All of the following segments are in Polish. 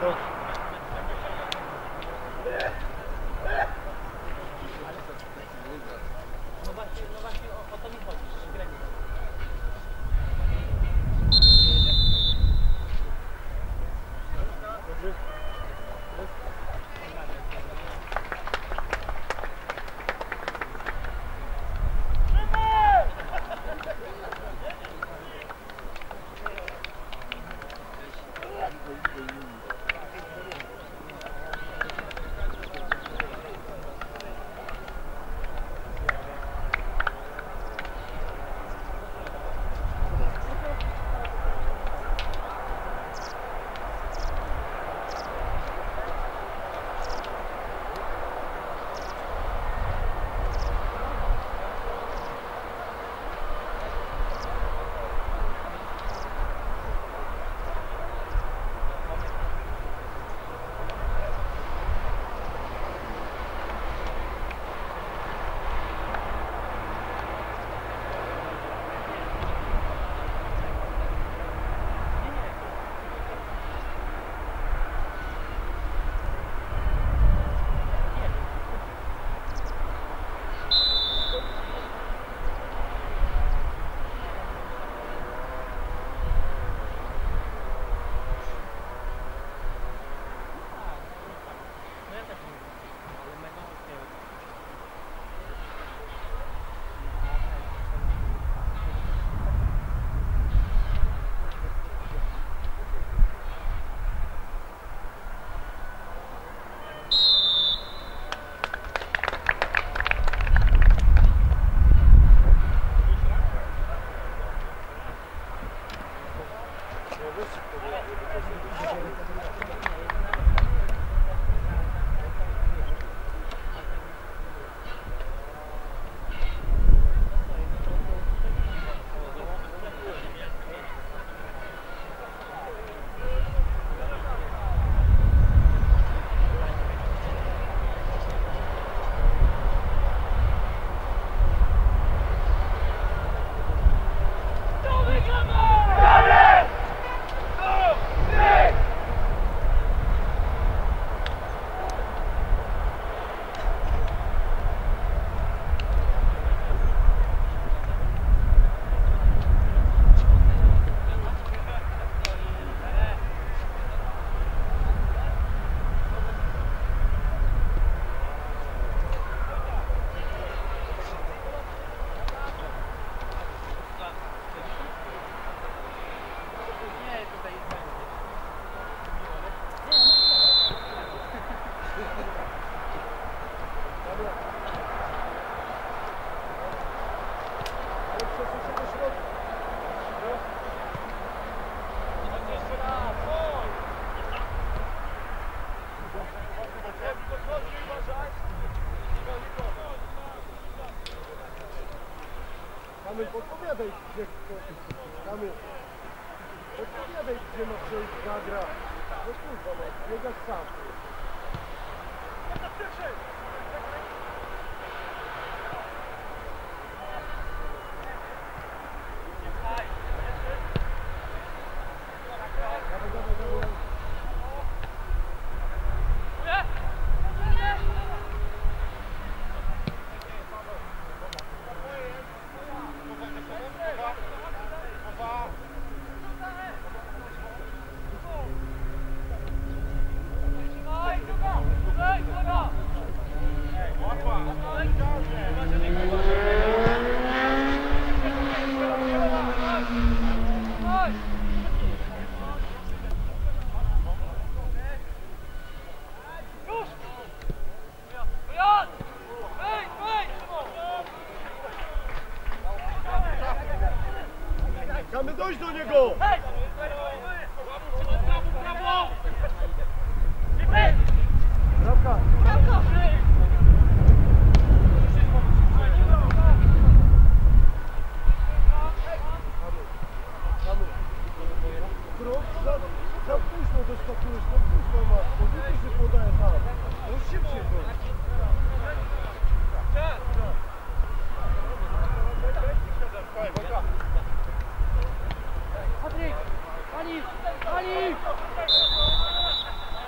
Kamil, podpowiadaj, gdzie Kamil, podpowiadaj, gdzie ma przejść zagra. No kurwa, no, biegasz sam. Mamy dojść do niego! Brawka! Brawka! Krok, za późno doskakujesz, za późno masz, bo widzisz, że podaje tam. No szybciej to. Patryk! Ali! Ali!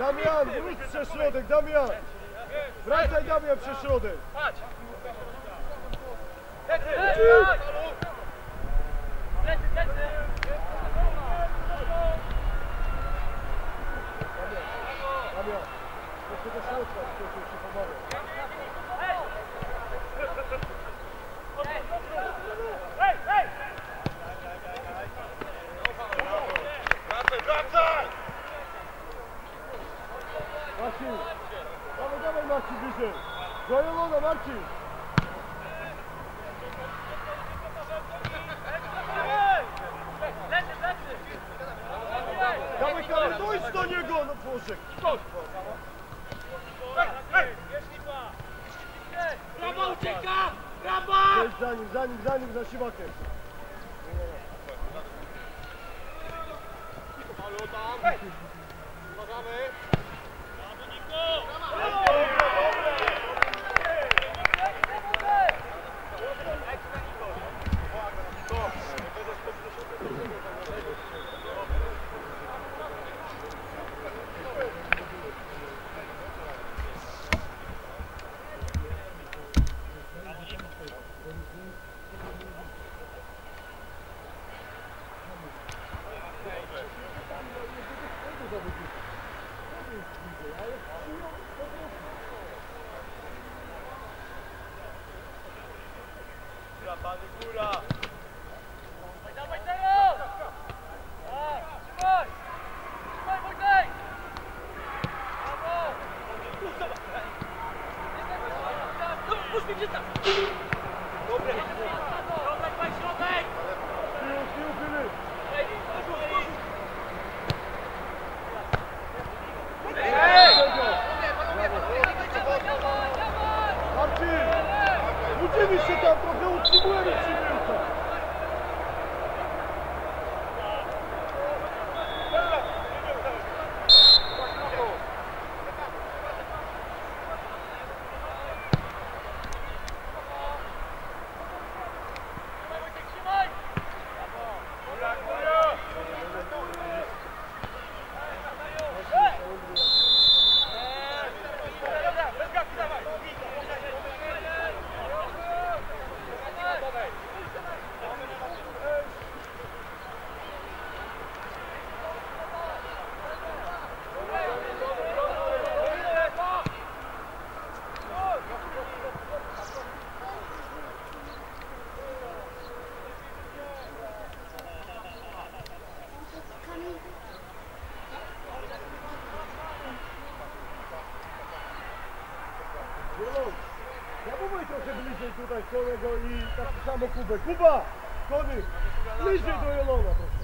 Damian, wróć przez środek, Damian! Wracaj, Damian, przez środek! Damian, jeszcze do środka, proszę się pomagać. Marcin! Dawaj, dawaj Marcin, bliżej! Do Jelona, Marcin! Dawaj, dawaj, dojdź do niego! No Boże! Brawo, ucieka! Brawo! Zejdź za nim, za siwakiem! Halo tam! Uważamy! Góra! Dawaj, Teo! Trzymaj! Trzymaj, Wojtek! Brawo! Puść mi się tam! Dobre! Środek, daj środek! Tył, Filip! Marcin! Budzimy się tam, trochę utrzymujemy przy piłce! Zabówaj trochę bliżej tutaj Konego i taki samo Kubę. Kuba! Kony! Bliżej do Jelona proszę.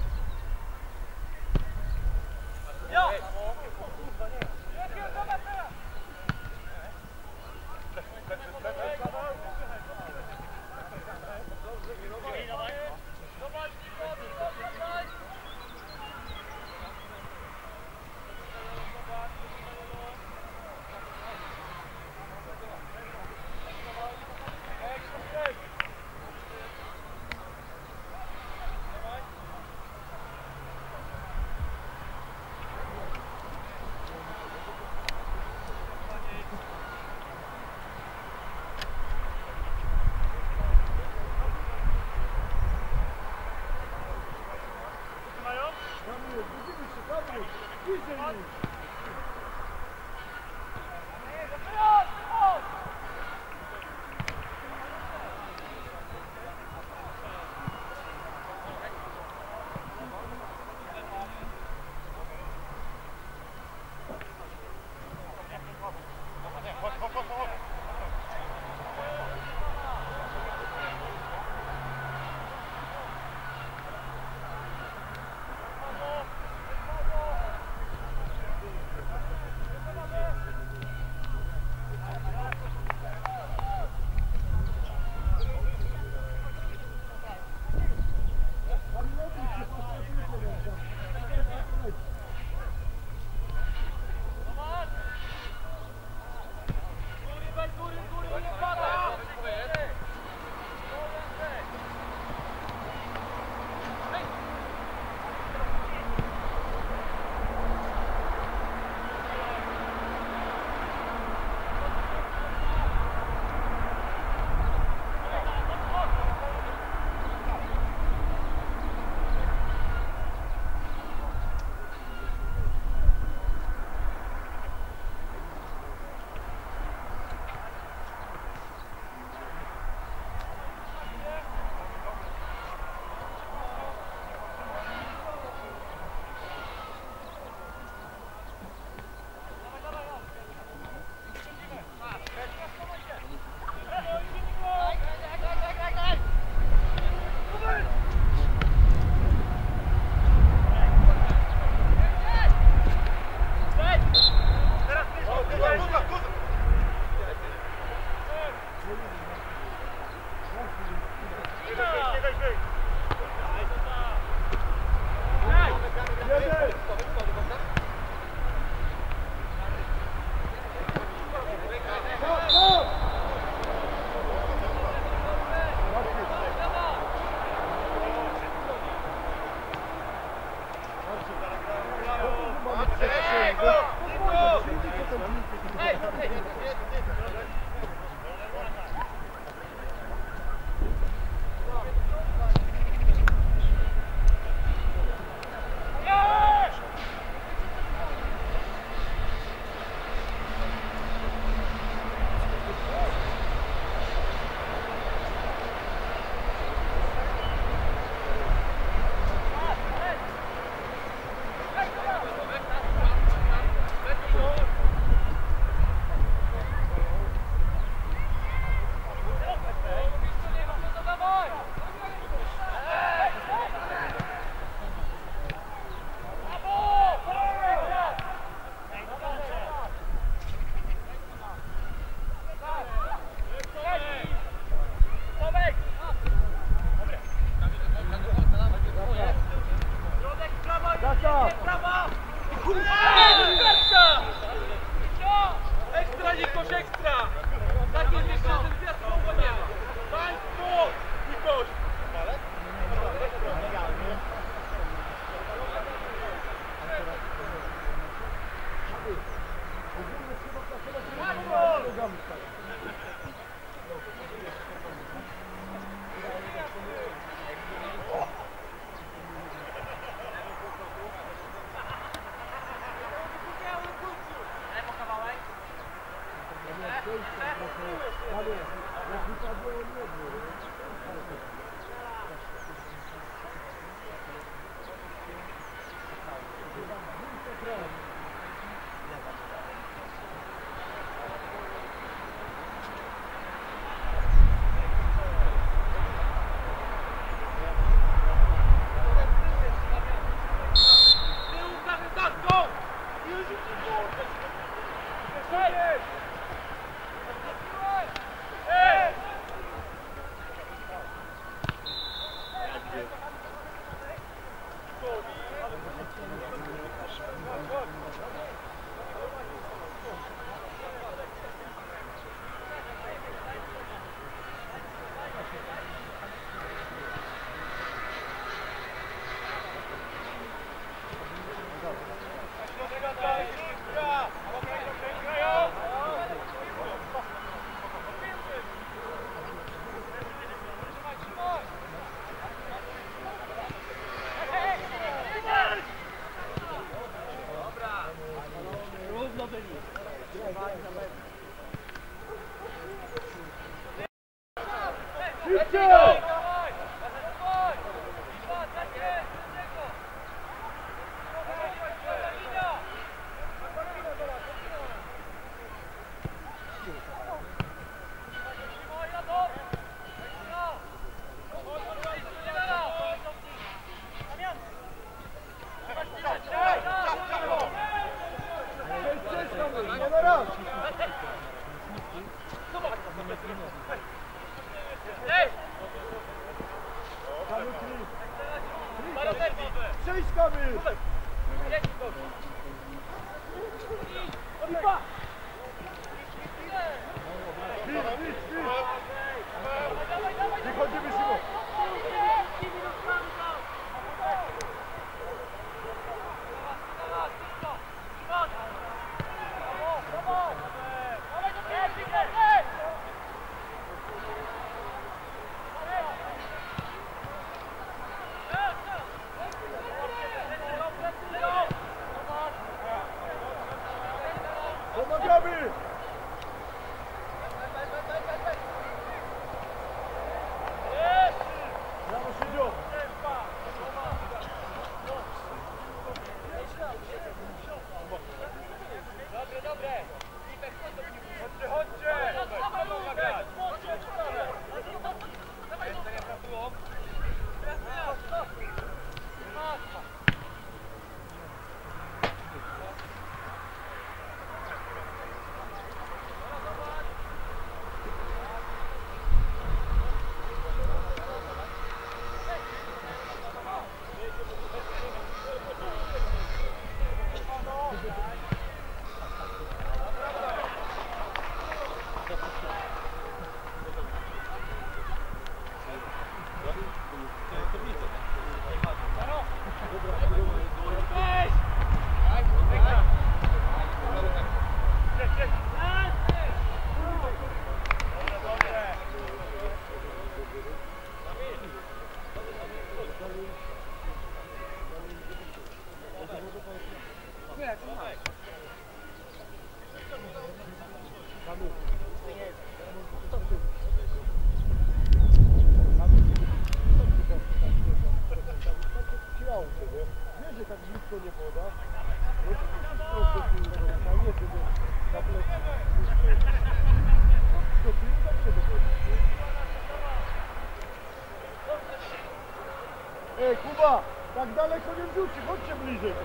Ej, Kuba, tak daleko nie wrzuci, chodźcie bliżej.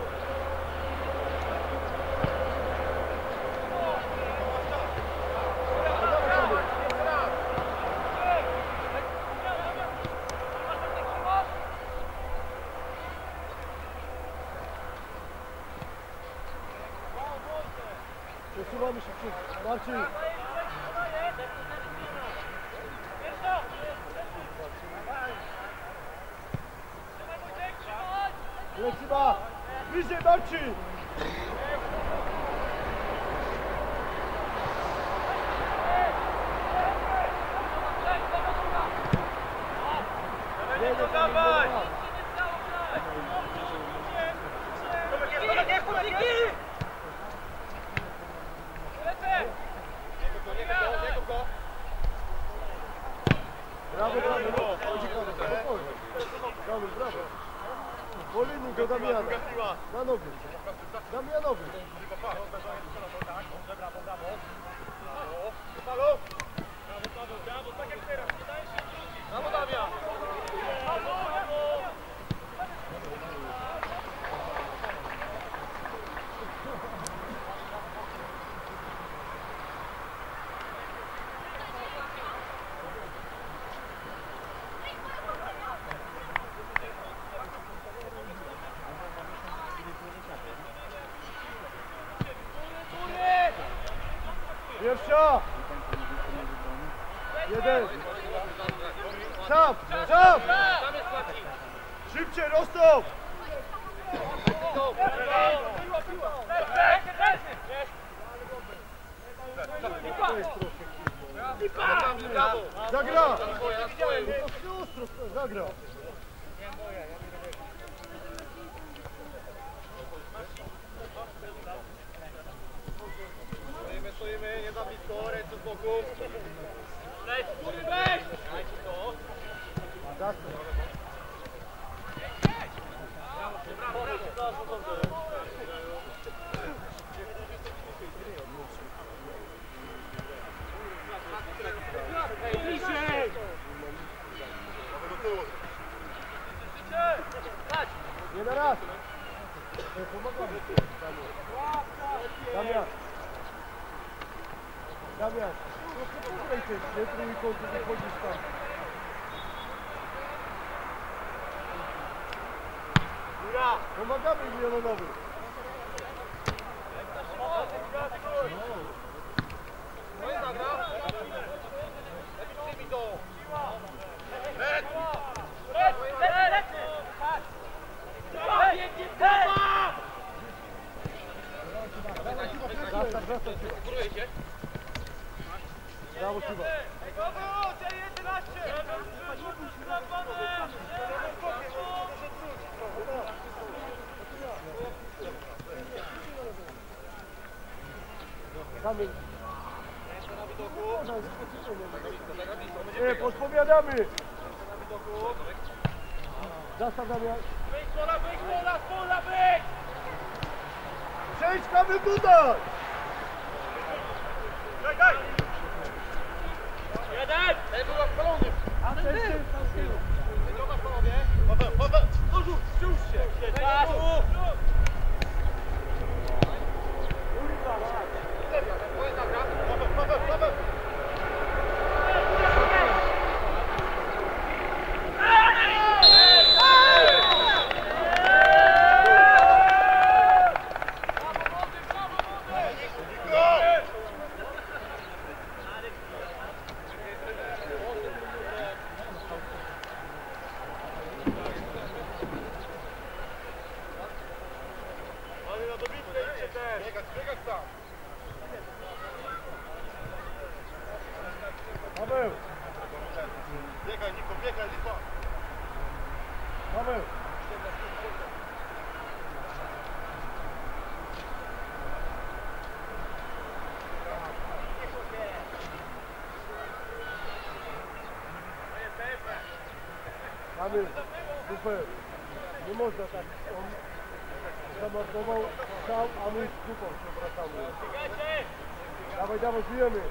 Przesuwamy się przed Marcin. Lecimy! Bliżej Marcin! Dawaj! Brawo, brawo, spokojnie. Brawo, brawo. Po linii do Damiana. Na nogi. Damianowi. Brawo, Damian! Pierwsza! Jeden! Sam! Sam! Szybciej, Rostov! Zagra! Zagra! Stoimy, nie za blisko, ręce z boku. Weź, weź! Dajcie to. Nie na raz! Pomagamy. Damian! Damian! No tutaj też, nie? Trójkąty wychodzisz tam. Góra! Pomagamy milionowi. No i zagra. Lepiej przyjmij to. Góruje się. Brawo, Kuba. Kamil. Nie, podpowiadamy. Zastaw Damian. Spola, wyjdź! Przejdź Kamil tutaj! Jeden! Ten był spalony. A ten ty? Dobra, panowie. Paweł, zrzuć się. Paweł! To jest zagra. Paweł. Biegać tam. Paweł! Biegaj, Niko. Paweł! Kamil, super. Nie można tak. On zamordował strzał, a my z dupą się wracamy. Dawaj, bijemy.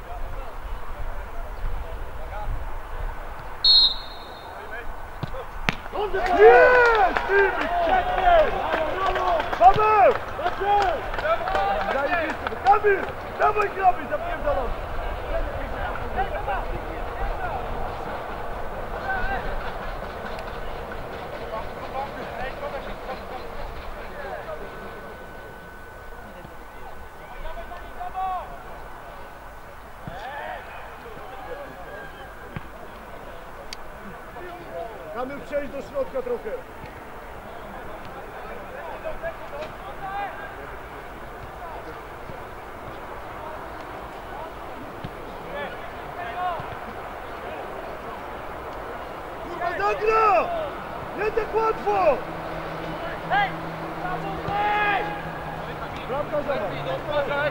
Jest! Paweł! Zajebisty! Kamil! Dawaj Kamil, zapierdalam! Kamil, przejdź do środka trochę. Kurwa, zagra! Nie tak łatwo! Hej! Brawo, weź! Bramka za nami. Uważaj!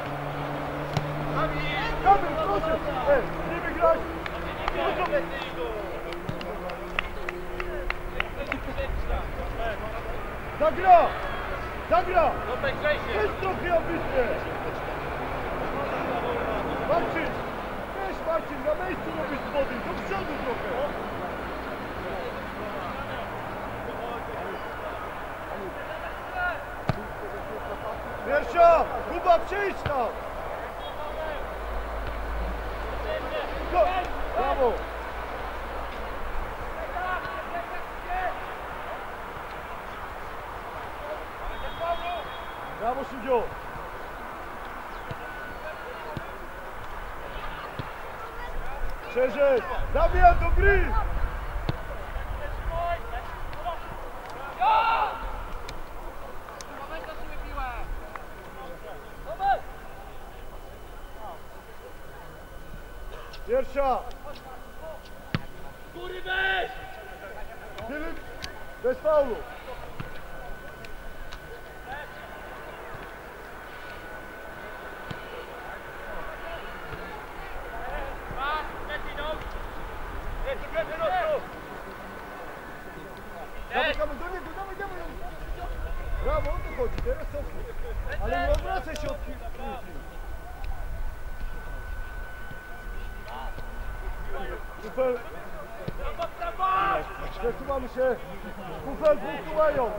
Kamil, proszę! Ej, nie wygrać! Zagra! Zagra! Zostań grzejszy! Weź trochę ambitnie! Marcin! Weź Marcin, na miejscu robisz wody, do przodu trochę! Pierwsza! Kuba, przyjdź tam! Go! Brawo! Brawo, sędzio! Szerzej! Damian, do gry! Pierwsza! Góry weź! Filip, bez faulu! Dawaj, Kamil, do niego, dawaj, dawaj! Brawo, o to chodzi, teraz cofnij. Ale nie odwracaj się od piłki. Kufel! Przesuwamy się! Kufel, punktują!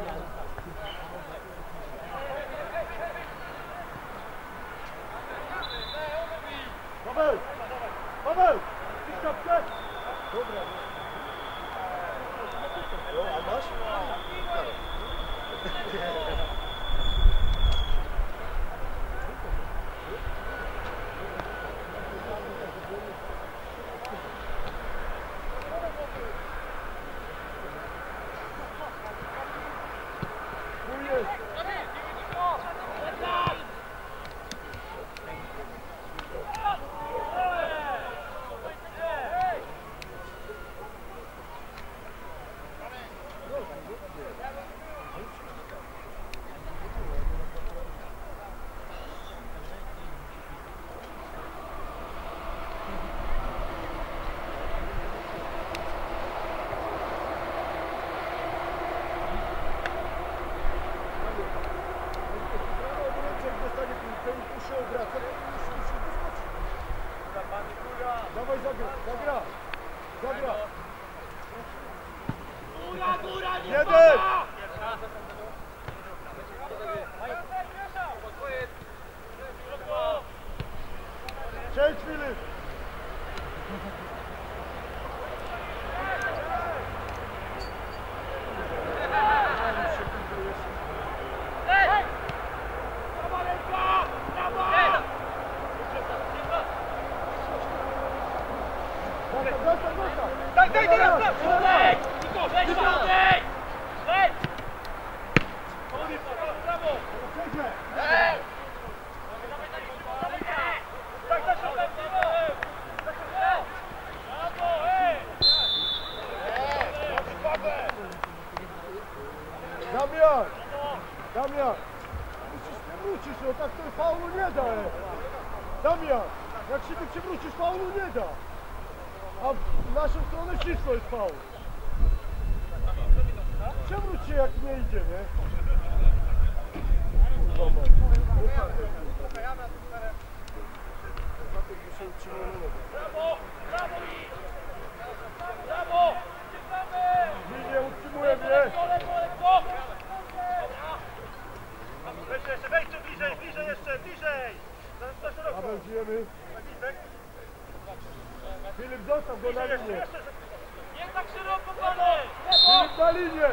Paweł! Paweł! Idź kapkę! Dobra. No, a masz? Tu jest! Dawaj, zagra, zagra, zagra. Góra, góra, nie Jeden! pada! Przejdź, Filip. Hej! Prawa ręka! Prawa! Zostaw, zostaw. Daj teraz! Wejdź! Niko, wejdź, wejdź! Wejdź! Brawo! Przejdźmy. Tak, za środek! Brawo, hej! Damian! Damian! Musisz, no tak to faulu nie da, Damian! Jak się ty przewrócisz, faulu nie da! A w naszą stronę ścisło jest faul. Przewróć się jak nie idzie, nie? Kurwa, Brawo! Brawo i... Brawo! Linie Szybko na linię. Nie tak szeroko, panie! Filip na linię.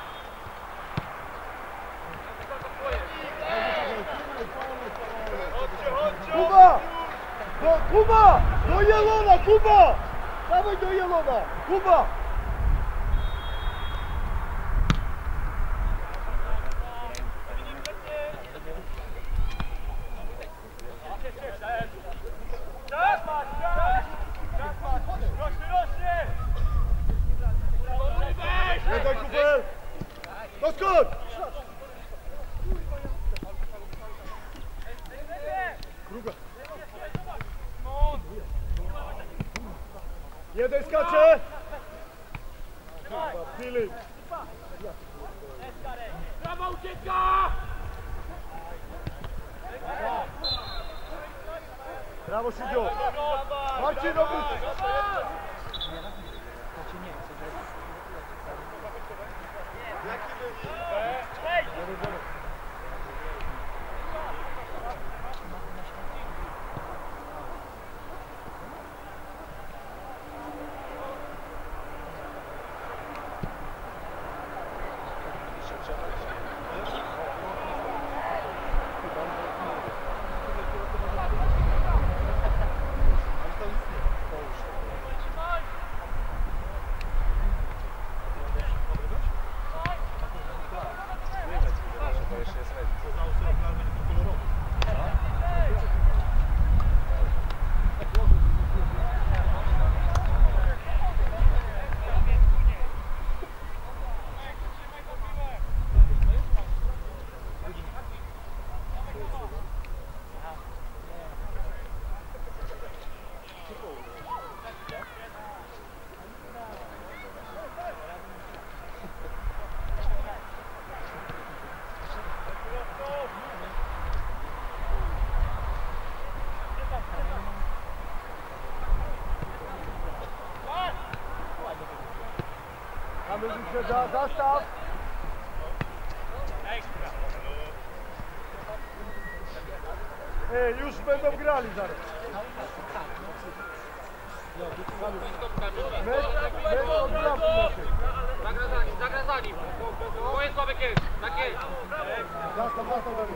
Kuba! Kuba! Do Jelona, Kuba! Dawaj do Jelona, Kuba! Jeden Kubel! Doskocz! Kruga. Jeden skacze! Filip! Brawa, ucieka! Brawo, Sidzio! Marcin, obróć! Wyprzedza, zastaw! Ej, już będą grali zaraz. Mecz od bramki. Zagra za nim. Moje słabek jest. Tak jest. Zastaw, dalej.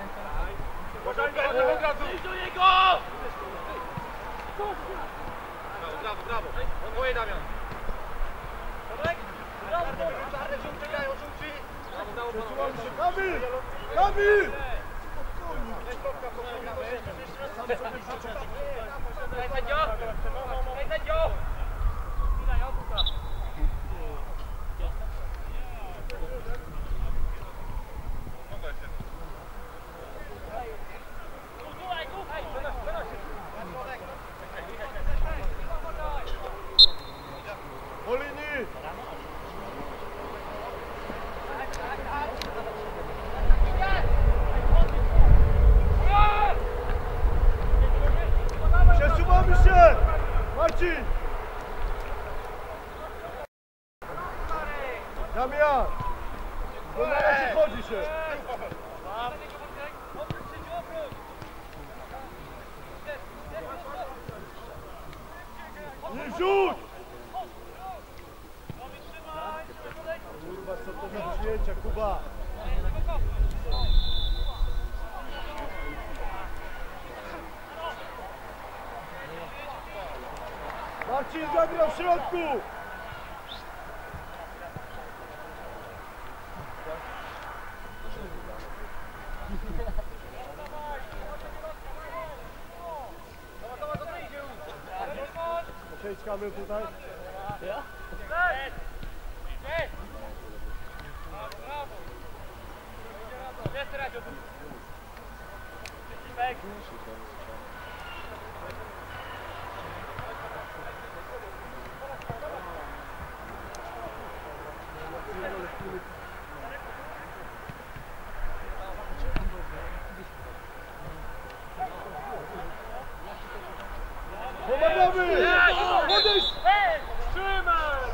Idź do niego! Brawo. Moje Damian. Przesuwamy się. Kamil! Kamil! Po linii! Przesuwamy się! Marcin! Damian! To na razie chodzi się! Nie rzuć! Kurwa, co to za przyjęcia, Kuba! Marcin zagrał w środku! Przejdź Kamil tutaj. Pomagamy! Odejdź! Trzymaj!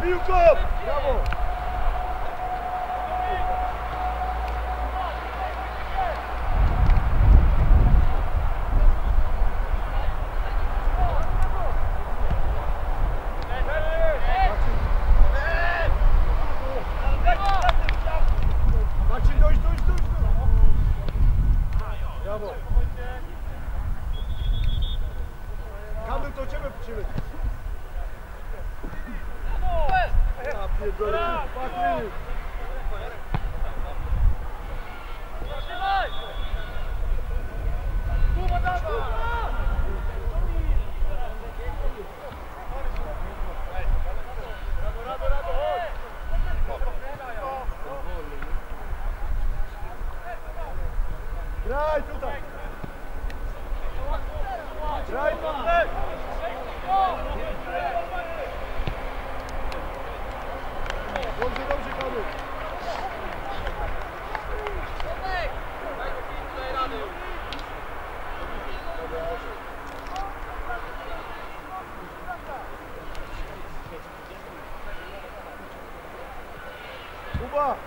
piłką! Brawo! Marcin, dojść! Brawo! Kamil, to ciebie przyjmę. Ja pierdolę, Patryk! Graj tutaj! Graj tutaj! Dobrze, Kamil! Kuba!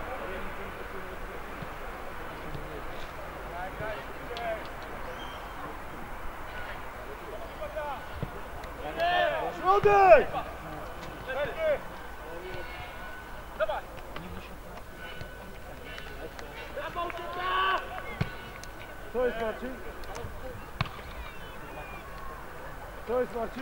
Środek! Co jest Marcin? Co jest Marcin?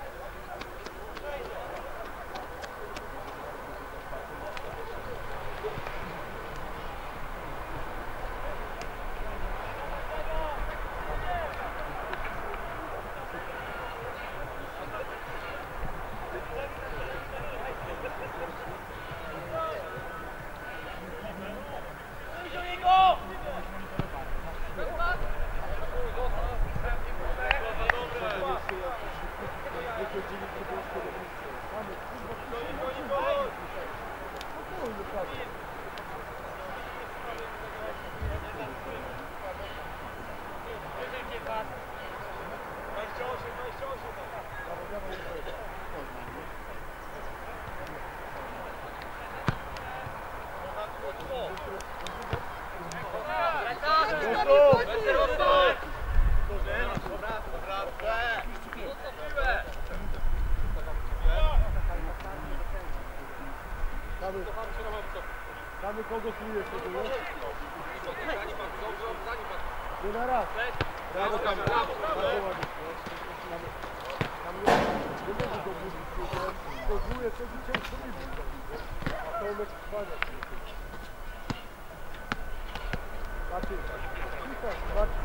Mamy kogo plujesz tego, nie? Nie na raz. Brawo, Kamil. Brawo, ładnie. Kamil, nie może go budzić, to pluje, to ciężko nie budzić. A to on trwania. Marcin, Marcin.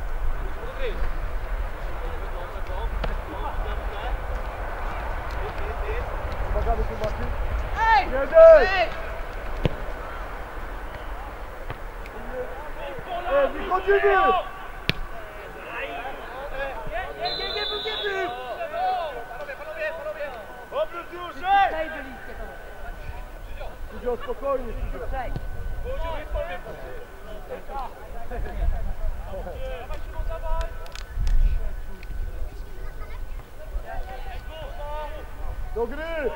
Pomagamy tu, Marcin. Jeden! Wychodzimy! Obrót już! Studio, spokojnie, Studio. Do gry!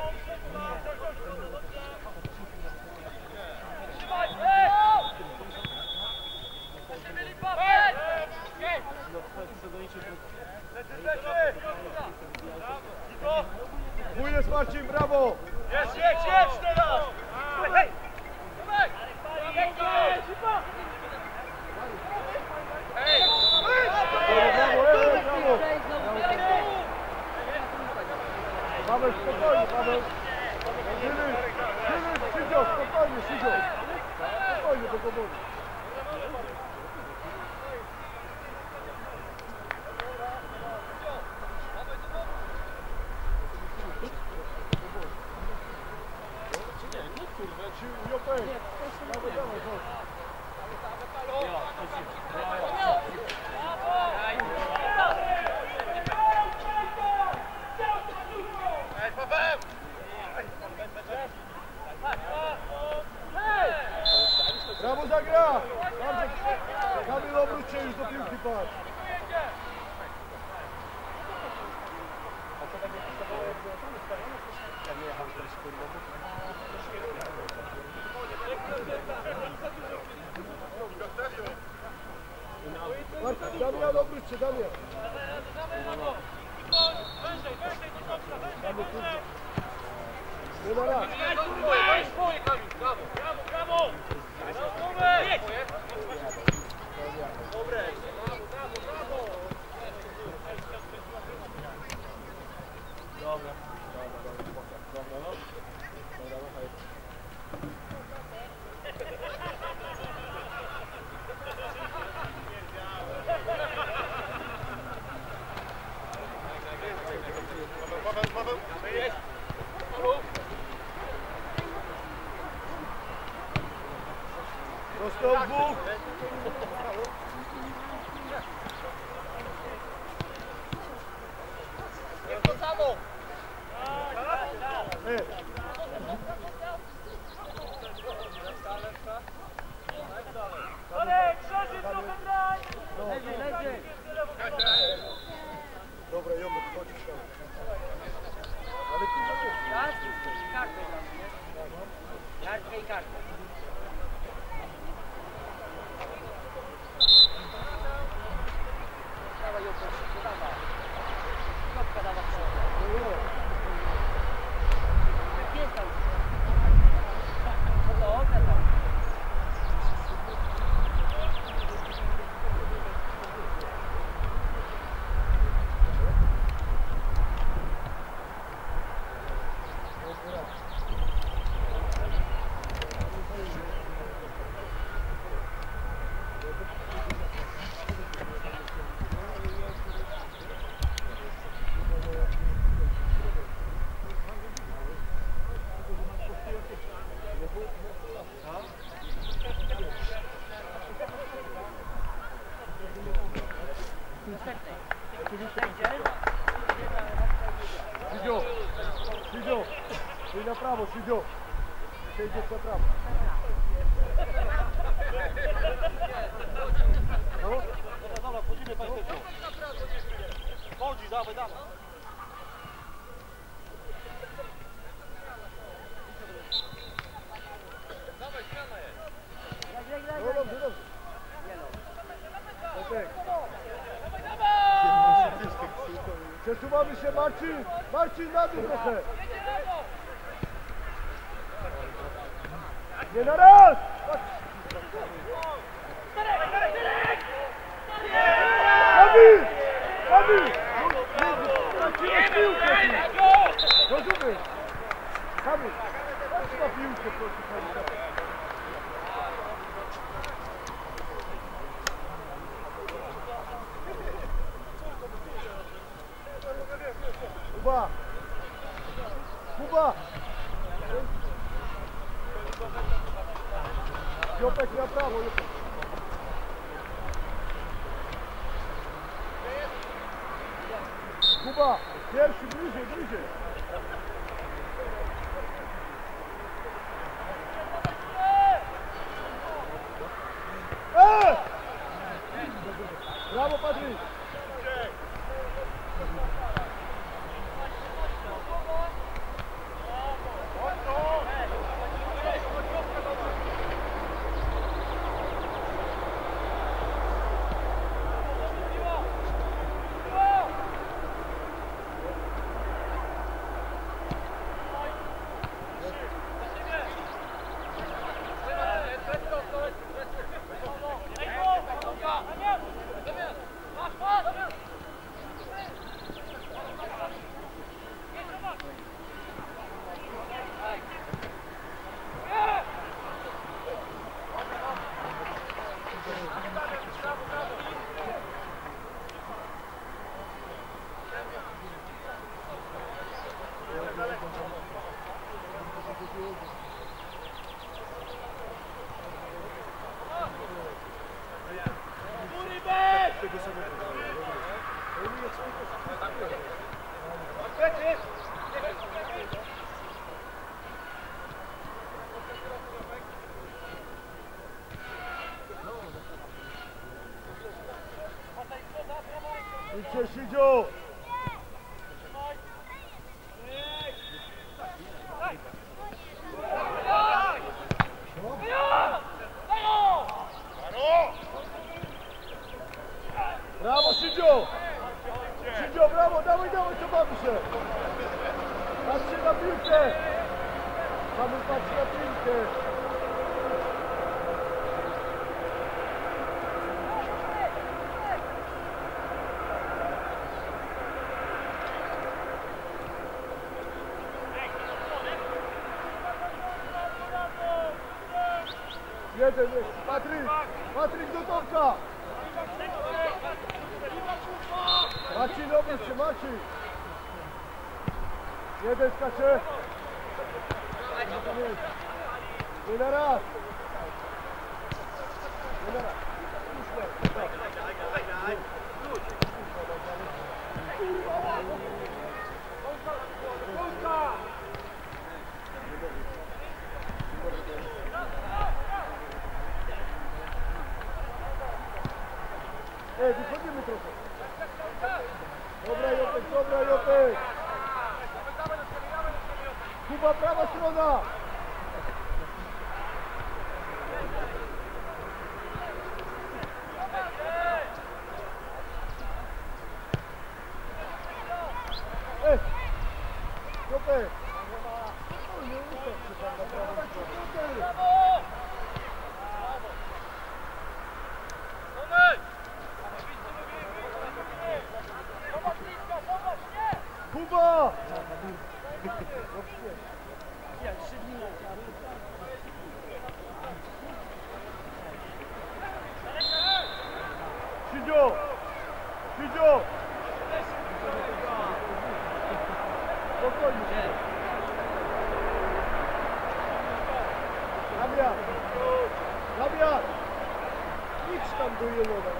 Wójnes Marcin, brawo! Jedź teraz! Hej! Brawo! Paweł, spokojnie, Paweł! Szydzio, spokojnie, Szydzio! Spokojnie, do powodu. Brawo, zagra! Kamil, obróć się już do piłki, patrz! Damian, obróć się, Damian. Nie ma raz. Brawo! Dobre! Dobra. Paweł! Prosto w bóg. Niech to samo! Dobra, Jomek, chodzisz tam. Ale ty nie wiesz. Kartę Jarka i kartę. Dawaj ją proszę, dawaj. Kropka dawa jest tam. No to okej tam. Sidzio, idź na prawo, Sidzio. Idziesz na prawo. No? Dobra, wchodzimy Państwo. Chodzi, dawaj. Dawaj, zmiana jest. No dobrze. Okej. Przesuwamy się, Marcin! Marcin, na dół trochę! Nie na raz! Kamil! Kamil! Tracimy piłkę! Rozumiesz? Kamil! Patrz na piłkę, proszę Kamil. Kuba! Jopek na prawo, Jopek. Kuba, pierwszy, bliżej. Brawo, Patryk! Idźcie, Sidziu! dawaj, co bawi się. Patrzy na piłkę. Kamil patrzy na piłkę. Jeden jest. Patryk do Tomka. Marcin, obróć się, Marcin. Jeden skacze. Nie na raz. Nie na raz. Wychodzimy trochę. Dobra Jopek. Kuba, prawa strona. Jopek. Kuba! Sidzio! Spokojnie. Damian! Idź tam do Jelona.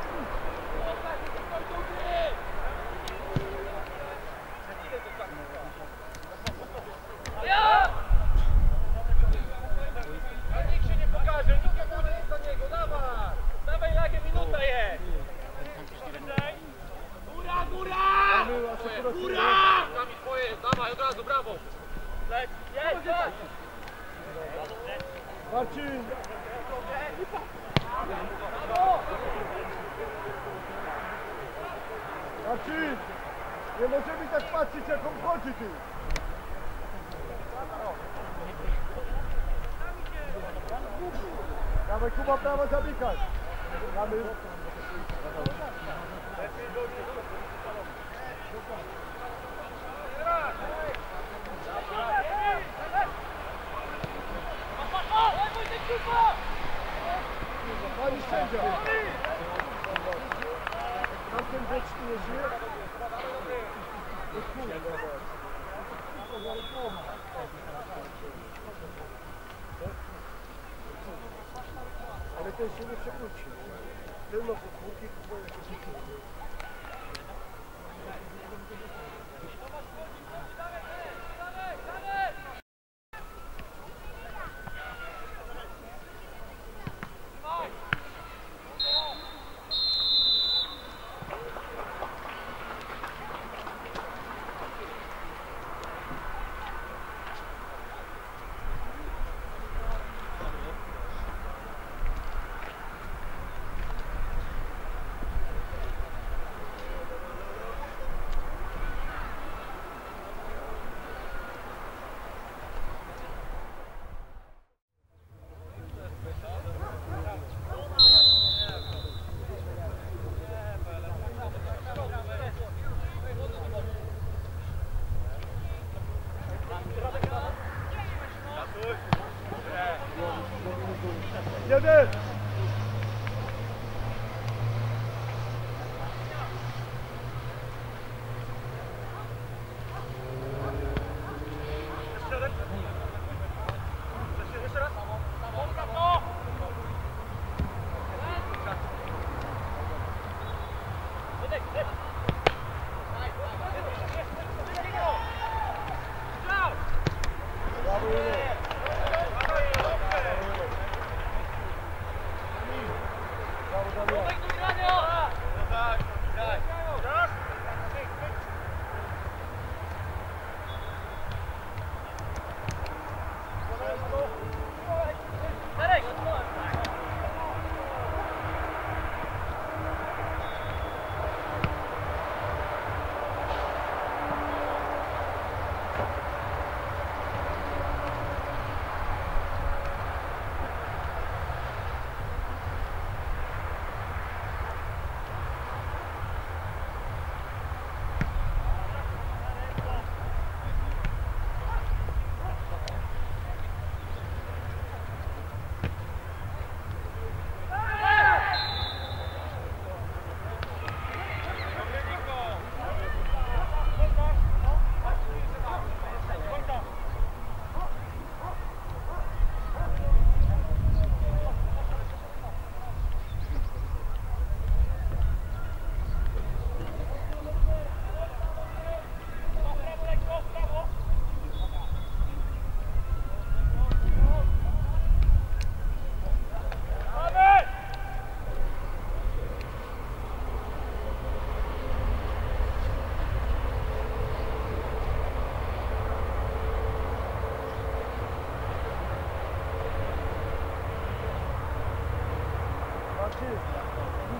Nikt się nie pokaże, nikt nie pójdzie nic za niego, dawaj! Dawaj, jakie minuta jest! Góra! Góra! Sami twoje, dawaj, od razu, brawo! Marcin! Marcin! Nie możemy tak patrzeć, jak on chodzi tu! Dawaj Kuba, prawa zamykaj! Kamil! Pani sędzia! Tamten wieczny nie żyje? Ale ten się nie przewróci. Tylno podwórki, jeden! Jeszcze raz? Brawo, jeden!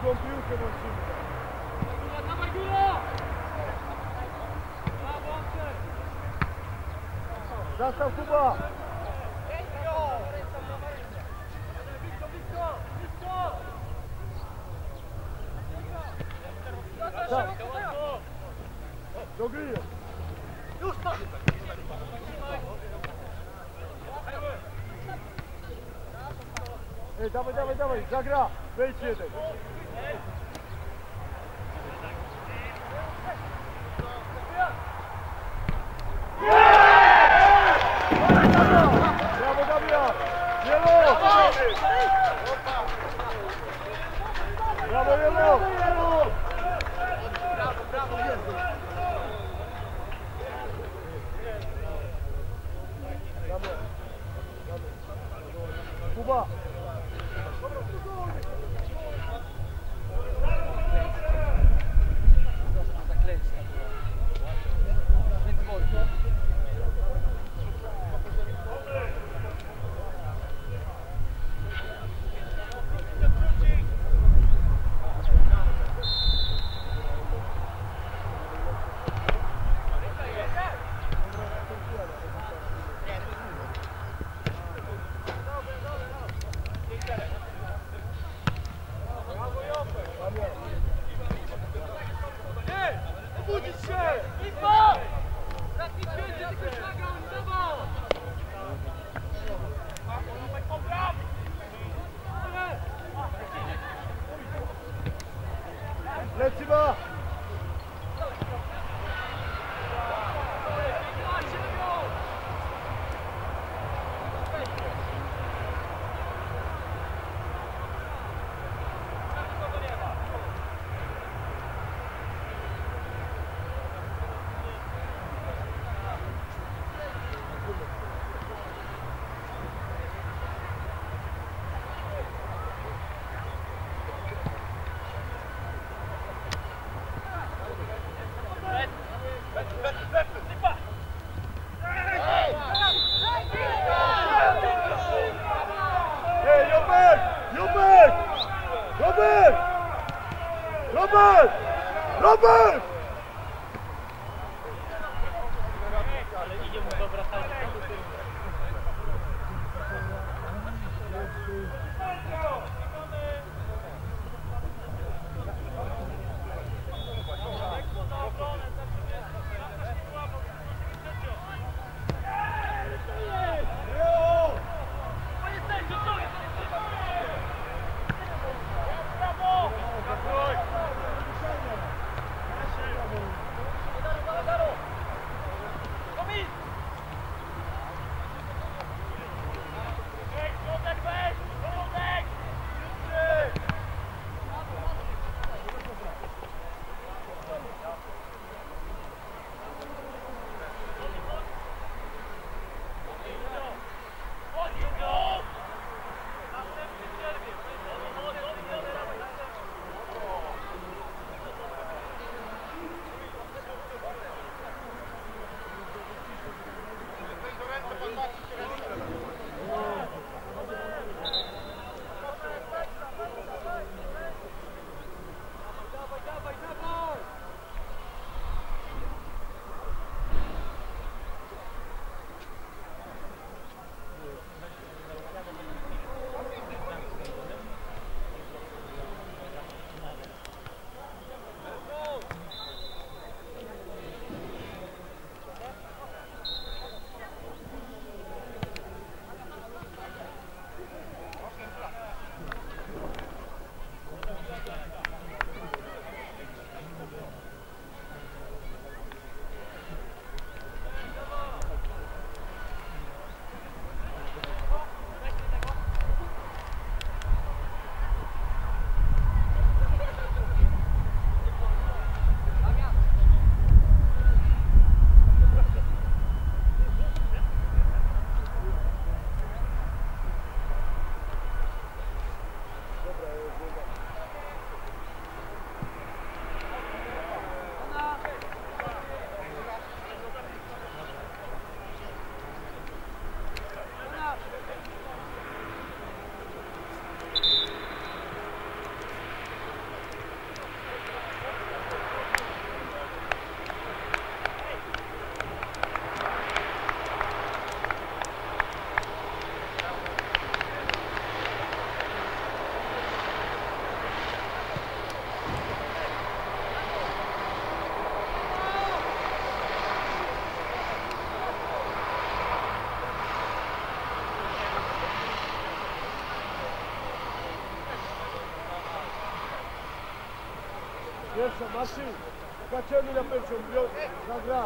Długą piłkę włączymy. Dawaj góra! Brawo, Andrzej! Zastaw Kuba! Tak. Dogryję. Już to! Ej, dawaj, zagra! Wejdź jeden. Brawo, Damian! Jelo! Brawo, Jelo! Brawo, Jezu! Kuba! Obudzić się! Izbo! Taki święty, tylko szlaga, on zdawał! Leci ma! Ej, Robert! Ale idzie mu dobra fajna. Proszę, Marcin, skaczemy na pierwszą, zagra.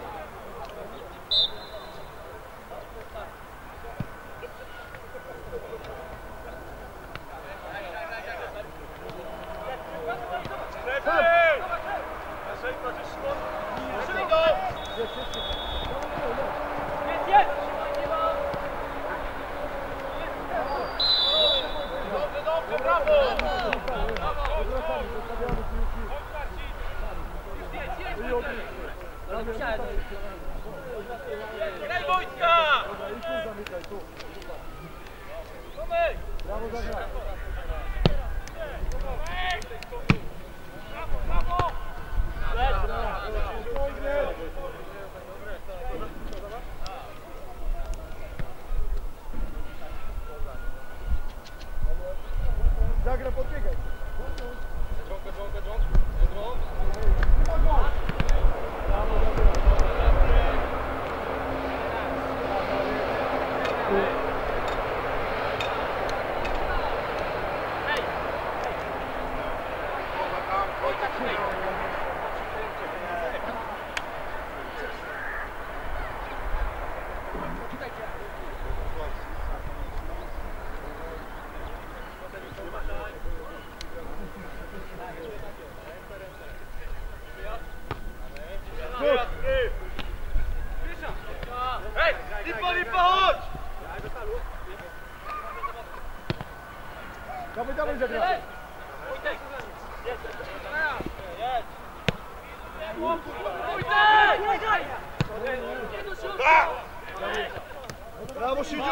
Graj Wojtka! I tu zamykaj, tu. Brawo, zagra. Zagra, podbiegaj. Hej, Lipa, chodź! Dawaj, dawaj, zagra. Brawo, Sidziu!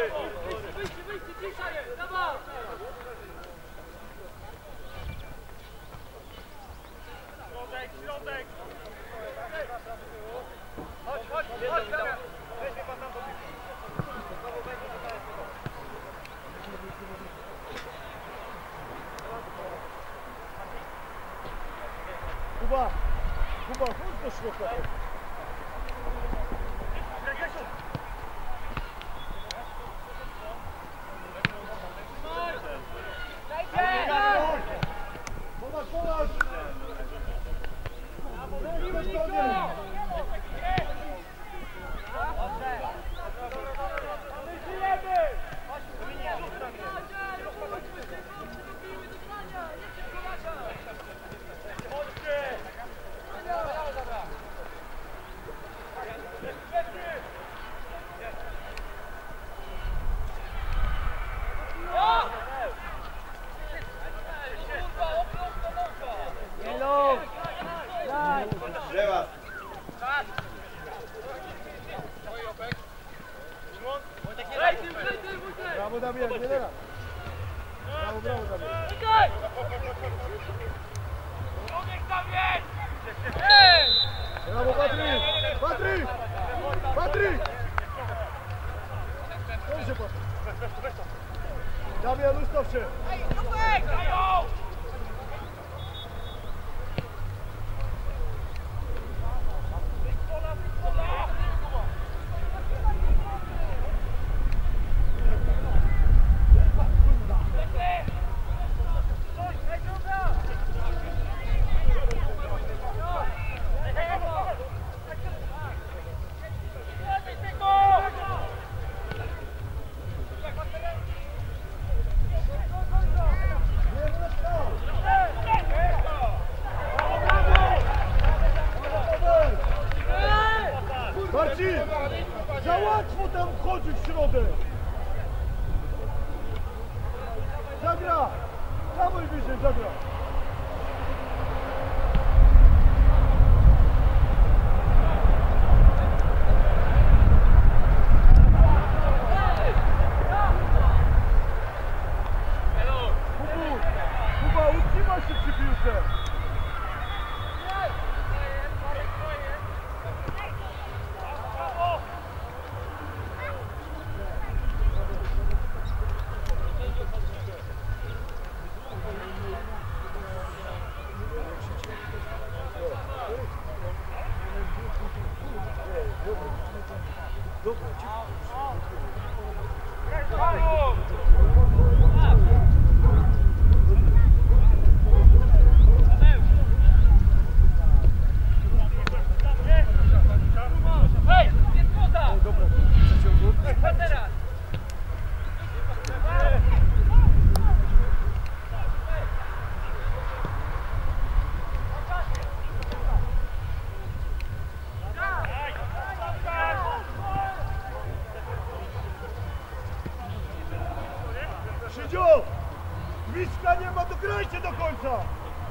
Środek! Chodź, chodź, chodź! Weźmie pan tam do piłki. Znowu będzie to jest. Kuba, chodź do środka. Pomagaj! Brawo, Damian, nie teraz. Brawo, brawo, Damian. Brawo, Patryk! Patryk! Patryk! Dobrze, Patryk. Damian, ustaw się. Marcin! Za łatwo tam wchodzi w środek! Zagra! Dawaj wyżej, zagra! Kuba, utrzymaj się przy piłce! Bliska nie ma, dograjcie do końca!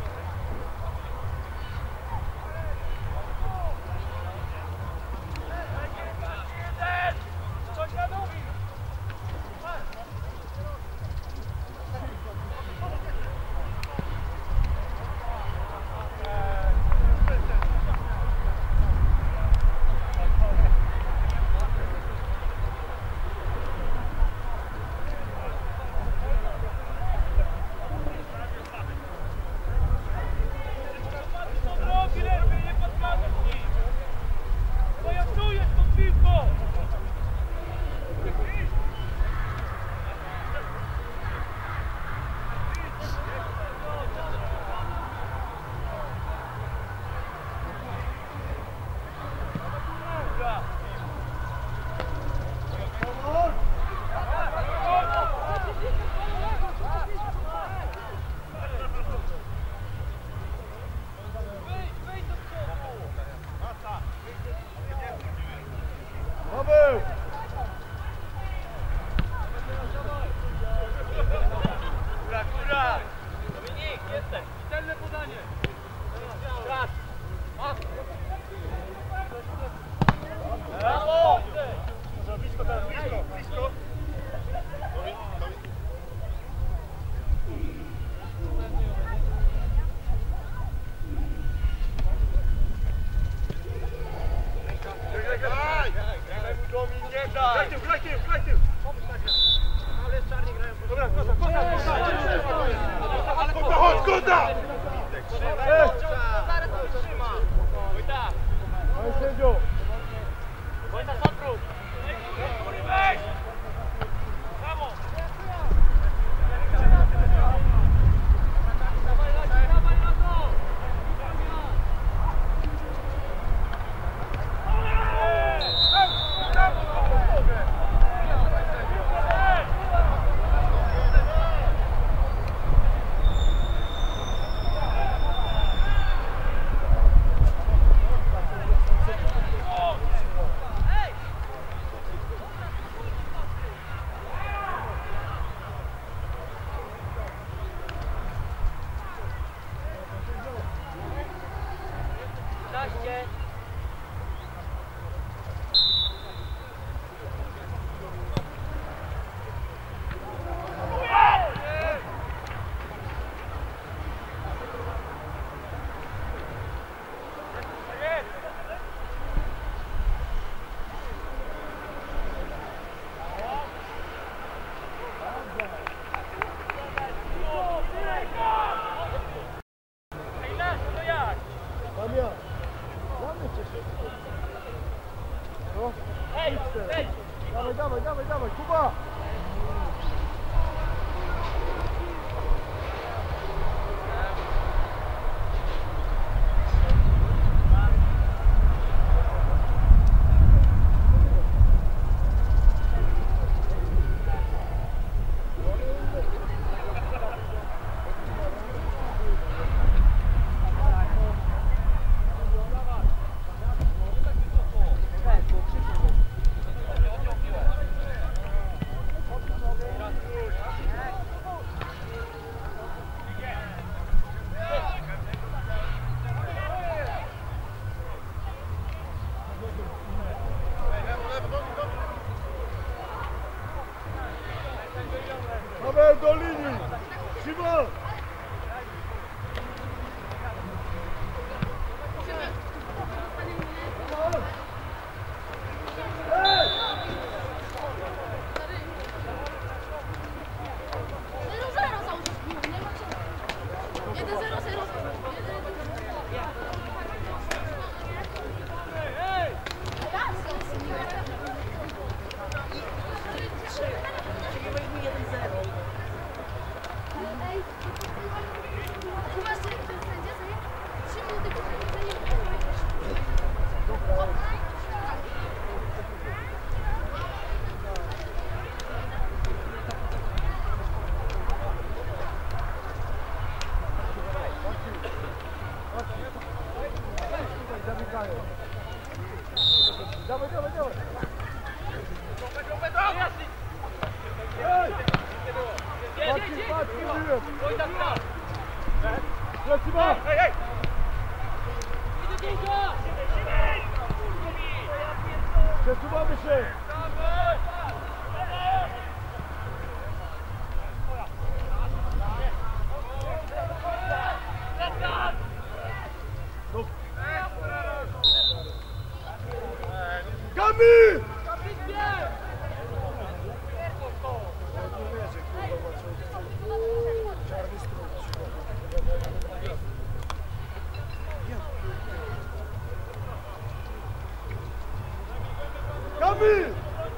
Dawaj, Kuba! Do linii! Szymon! Dawaj! patrz, mówiłem. Oj, tak, tak. Leci ma! Hej! Przesuwamy się! No. Kamil! Kamil!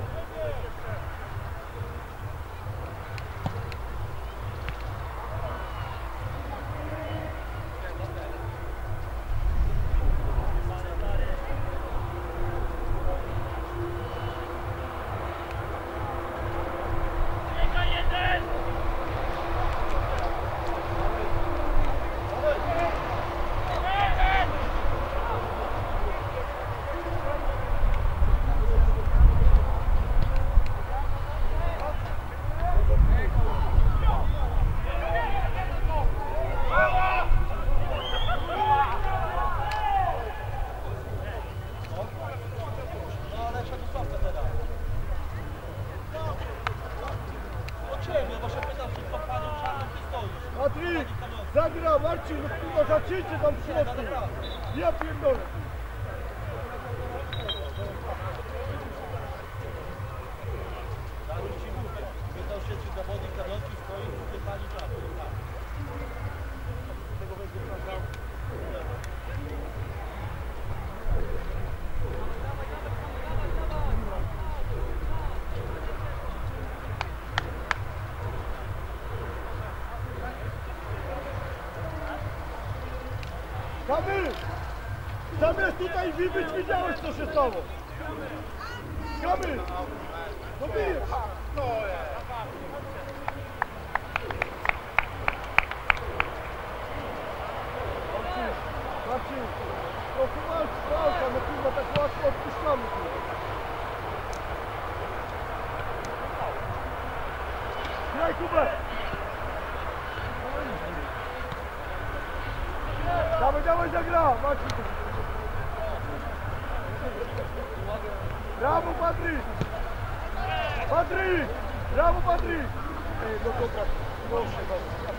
Patryk, zagra, Marcin, no kurwa, zaczyncie tam w środku. Ja pierdolę. Kamil! Zamiast tutaj wybić, widziałeś co się stało! Kamil! No bijesz! Marcin! No chyba walka, no kurwa tak łatwo odpuszczamy tu. Graj Kubę! Dawaj, zagra! Marcin! Brawo, Patryk! Patryk! Brawo, Patryk! Ej, no dobra, proszę was.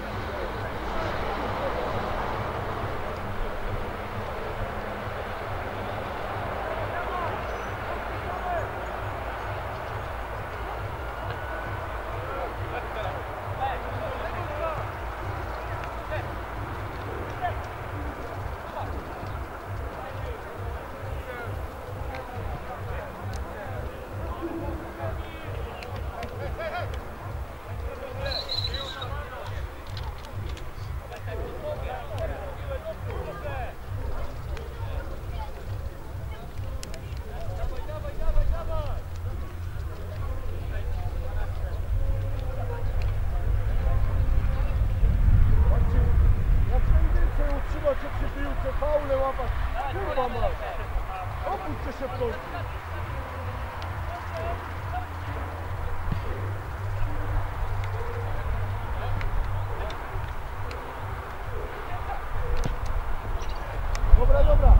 Cię przy piłce, faule łapać. Kurwa masz. Opuśćcie się w końcu. Dobra, dobra.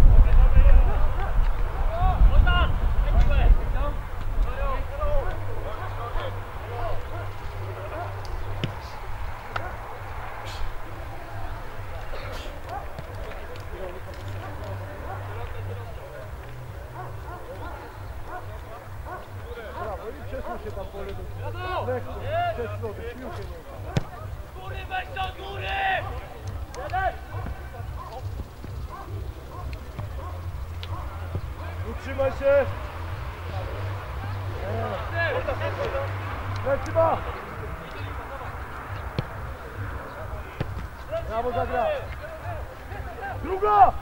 Brawo, i przesuń się tam po lewo. Lekko, przez środek, piłkę nie ma. Góry, weź do góry! Utrzymaj się! Leci ma! Brawo, zagra! Druga!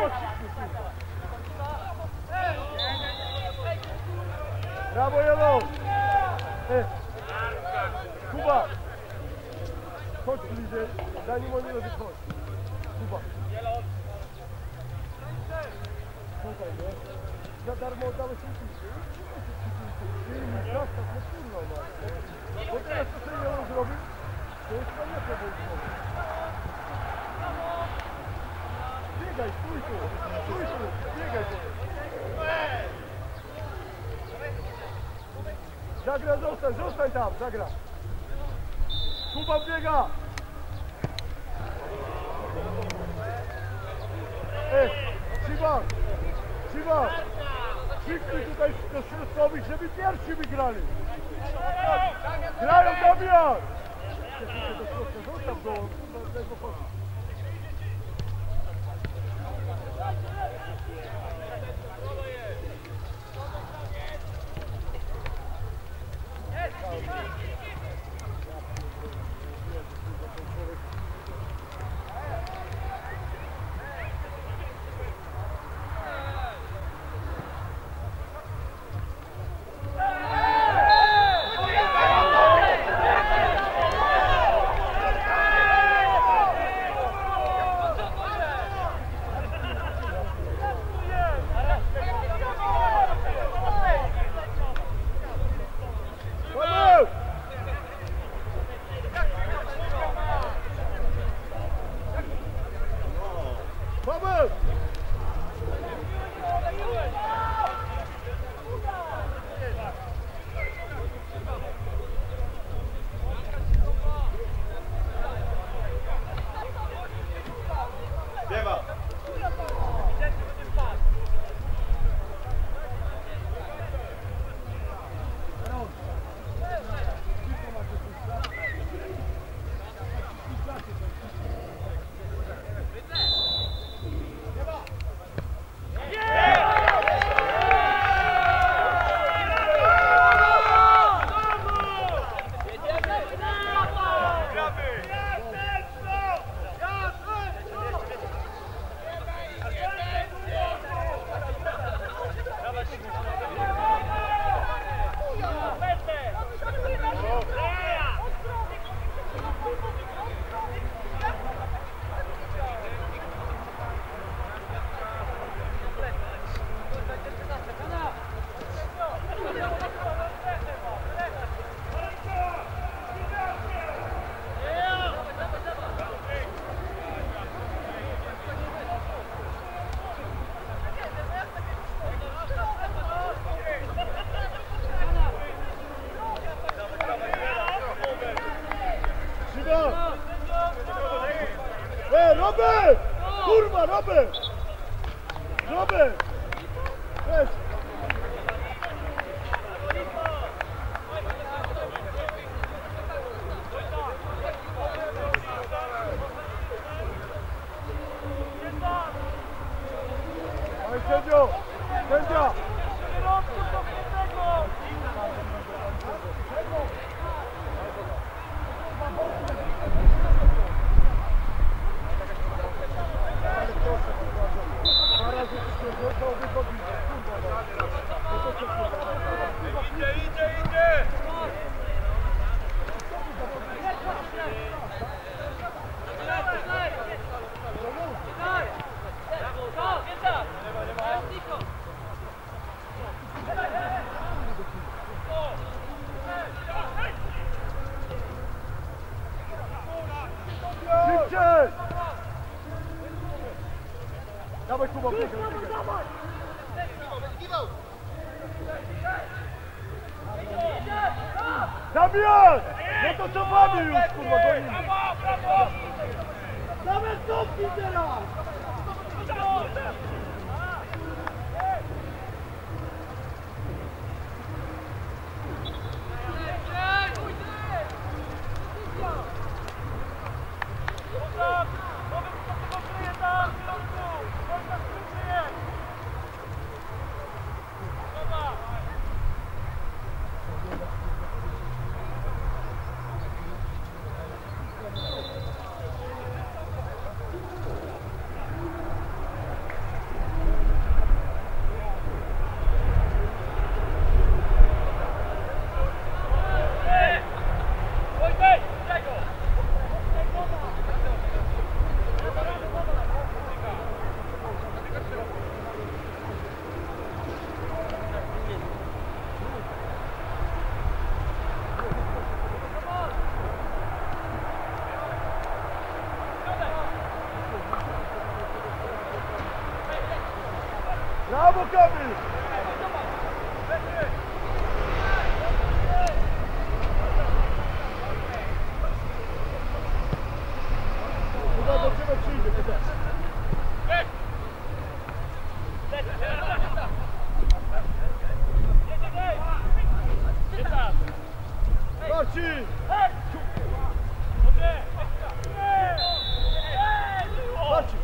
Brawo, Jelo! Kuba! Chodź bliżej, zanim oni rozchodź. Kuba! Tutaj, nie? Za darmo oddałeś im piłkę. Zostaw, no kurwa, no. Bo teraz co sobie Jelo zrobił? To jest konieczne wojskowe. Biegaj, stój tu, biegaj tu. Zagra, zostań tam, zagra. Kuba biega. Siwa, krzyknij tutaj do środkowych, żeby pierwsi wygrali. Grają Damian! Do środka, zostaw go, daj go chodzi. Robert! Kurwa, Robert! Robert! Weź! Oj, sędzio! Sędzia! Dawaj Kuba, biegaj, dawaj! Damian! No to cofamy już, kurwa, gonimy! Dawaj, cofnij teraz! Brawo, Kamil! Chyba do ciebie przyjdzie, chyba. Marcin! Marcin!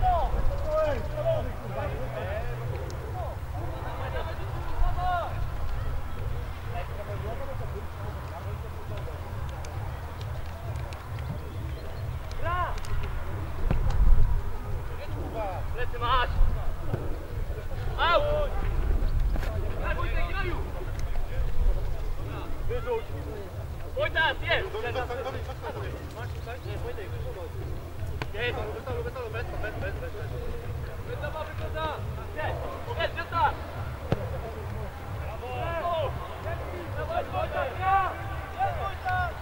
Plecy masz! Au! Tak, Wojtek, graju! Wyrzuć! Wojtas, jest! Masz tutaj? Nie, Wojtek, jest! Wycofa, wycofa! Jest, wycofa! Brawo! Dawaj, Wojtas, gra! Jest, Wojtas!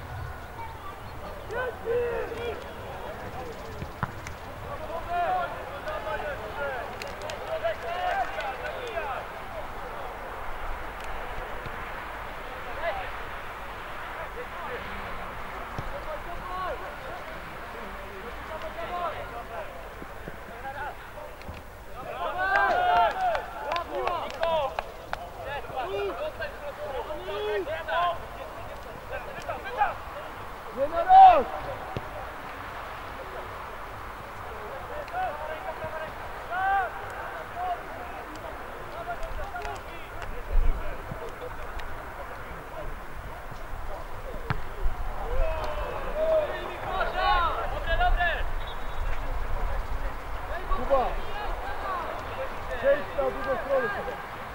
Jest! Nie na raz! Kuba! Przejdź na drugą stronę, Kuba.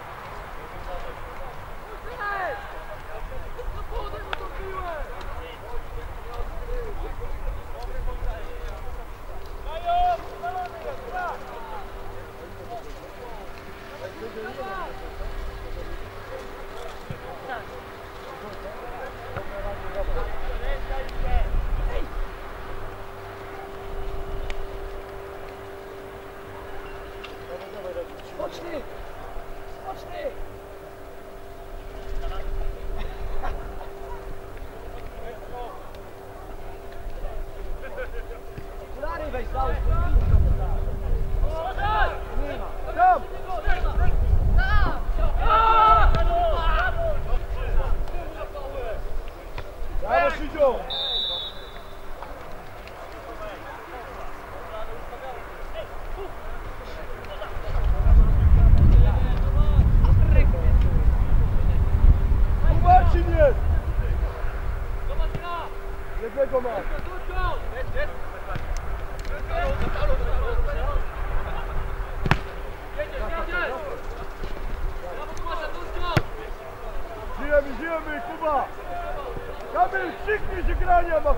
Spocznij! Spocznij! Okulary weź, załóż, nie ma. Tam! Brawo, Szydziu! Tu Marcin jest! Jednego ma! Żyjemy, Kuba! Kamil, krzyknij, że grania ma!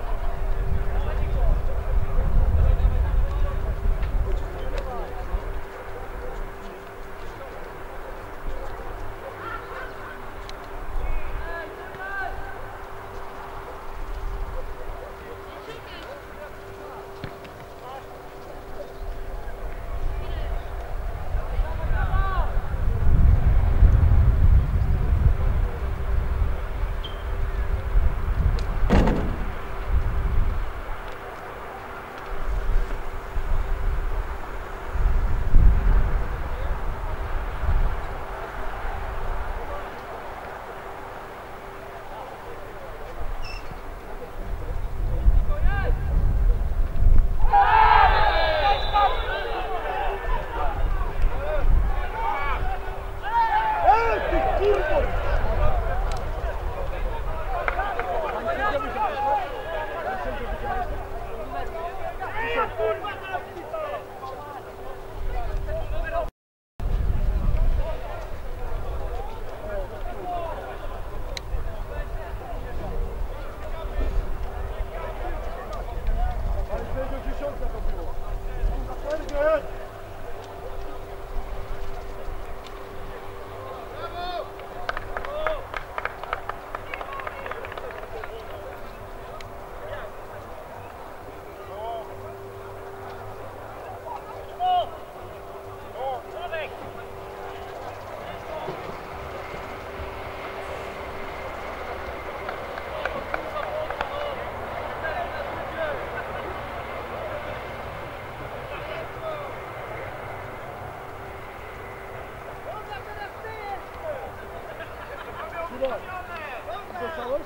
Dostałeś?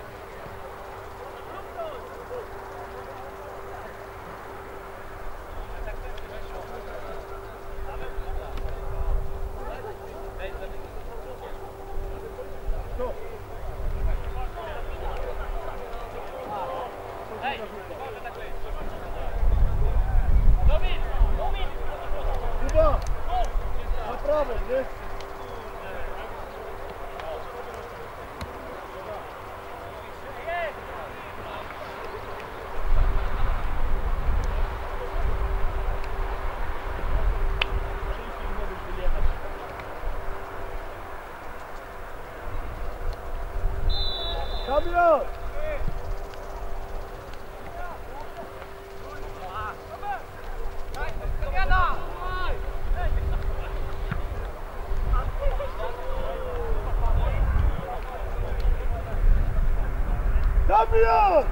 Co? Kuba! Na prawo, nie? Damian! Damian!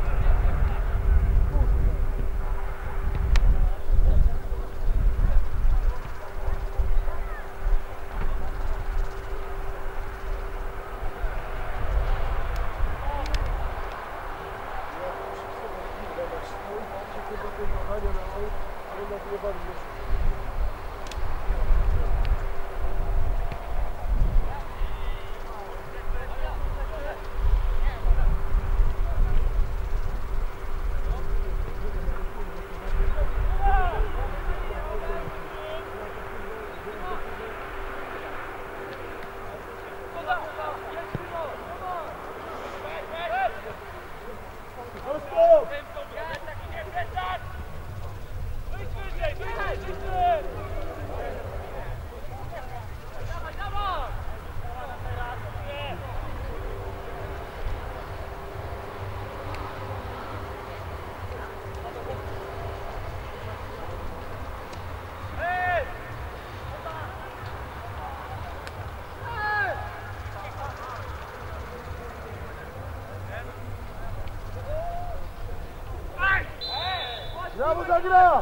Brawo, zagra!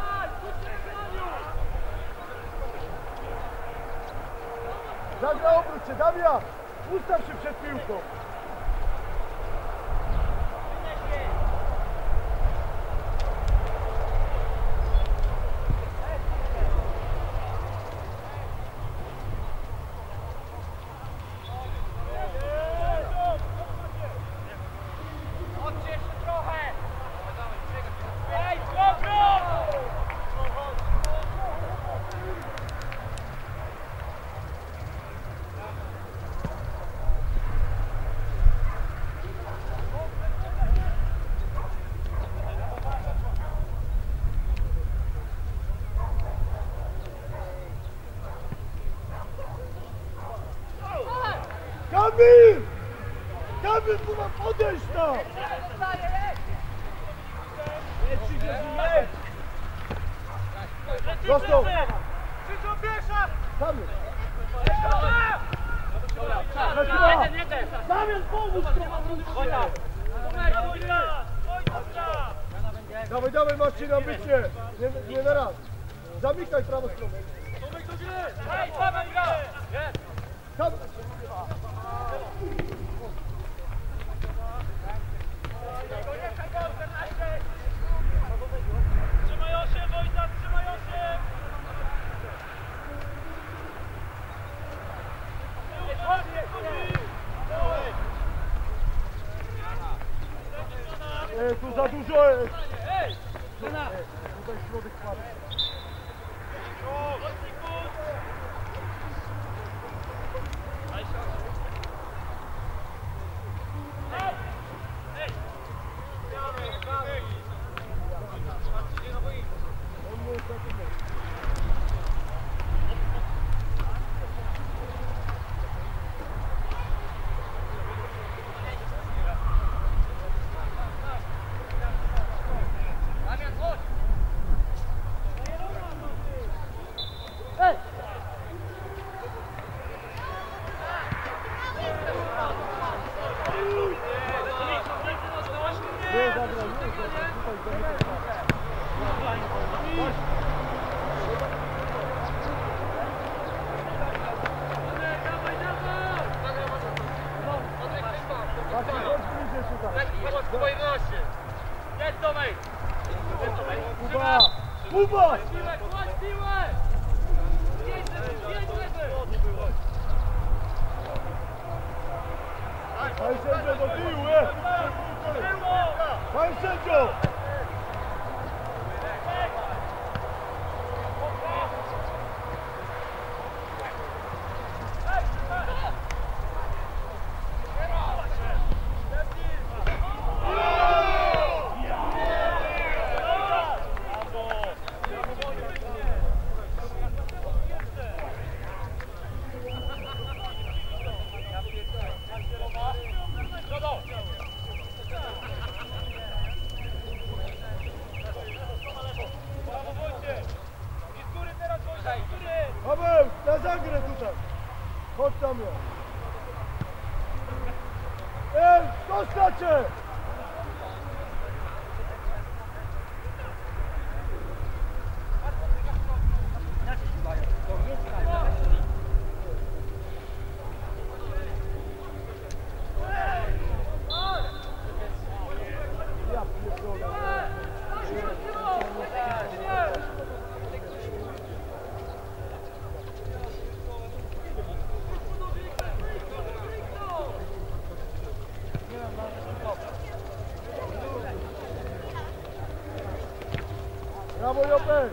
Zagra, obróć się, Damian! Ustaw się przed piłką! Kamil! Kamil, kurwa, podejść tam! Dostał! Kamil! Damian, pomóż trochę! Dawaj, dawaj, Marcin, ambicznie! Nie na raz! Zamykaj prawą stronę! Tam! Trzymaj 8, Wojta, trzymaj 8! Tu za dużo jest! Tutaj środek padł. Kuba 11. Jest Tomek! Kuba! Kuba! Piłę, kładź piłę! Jedź lewy! Panie sędzio, do tyłu, Panie sędzio! Paweł, na zagrę tutaj! Chodź tam ja! Zostacie! Ja pierdolę. Brawo, Jopek!